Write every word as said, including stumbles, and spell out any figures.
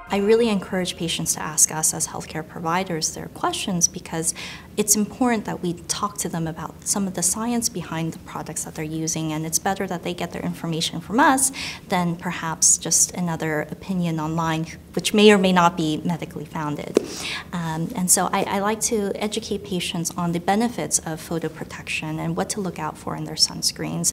I really encourage patients to ask us as healthcare providers their questions because it's important that we talk to them about some of the science behind the products that they're using, and it's better that they get their information from us than perhaps just another opinion online, which may or may not be medically founded. Um, and so I, I like to educate patients on the benefits of photoprotection and what to look out for in their sunscreens.